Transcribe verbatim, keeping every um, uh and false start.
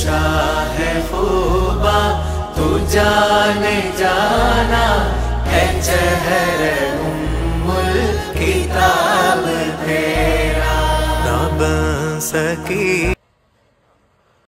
शाह खूबा तू जाने जाना है चेहरे उम्मुल किताब तेरा। ना बन सकी